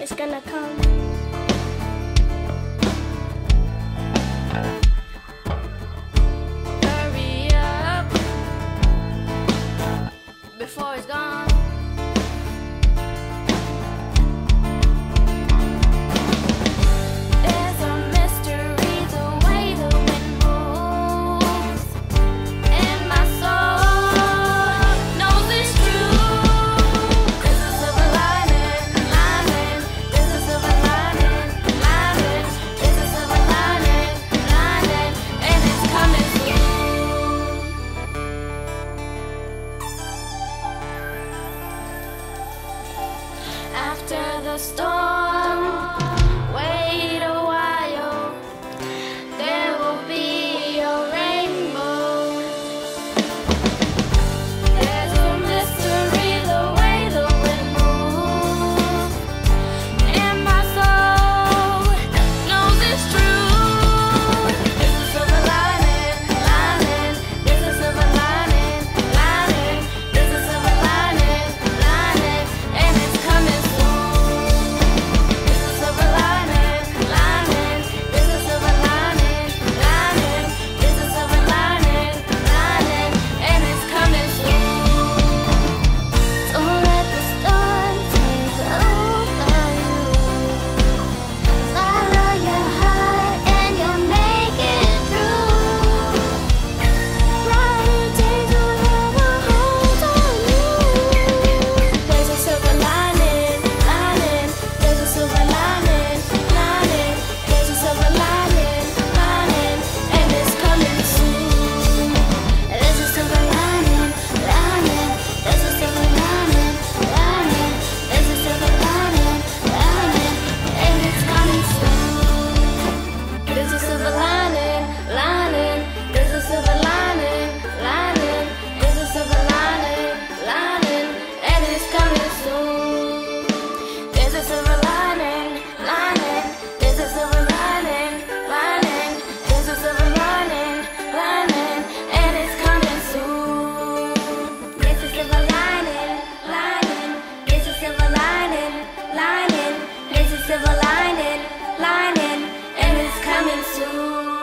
It's gonna come. Hurry up before it's gone. There's a mystery the way the wind moves, and my soul knows it's true. There's a silver lining, lining. There's a silver lining, lining. There's a silver lining, lining, and it's coming soon. After the storm, wait a while, there will be a rainbow. There's a mystery the way the wind moves, and my soul knows it's true. There's a silver lining, lining. There's a silver lining, lining. There's a silver lining, lining, and it's coming soon. There's a silver lining, lining. There's a silver lining, lining. There's a silver lining, lining, and it's coming soon. Don't let the storm take over you. Follow your heart and you'll make it through. Brighter days will have a hold on you. There's a silver lining, lining. There's a silver lining, lining. There's a silver lining, lining, and it's coming soon. There's a silver lining, lining. There's a silver lining, lining. There's a silver lining, lining, and it's coming soon. There's a silver lining, lining. There's a silver lining, lining. There's a silver lining, lining, and it's coming soon. There's a silver lining, lining. There's a silver lining, lining. There's a silver lining, lining, and it's coming soon. There's a silver lining, lining. There's a silver lining, lining. There's a silver lining, lining, and it's coming soon.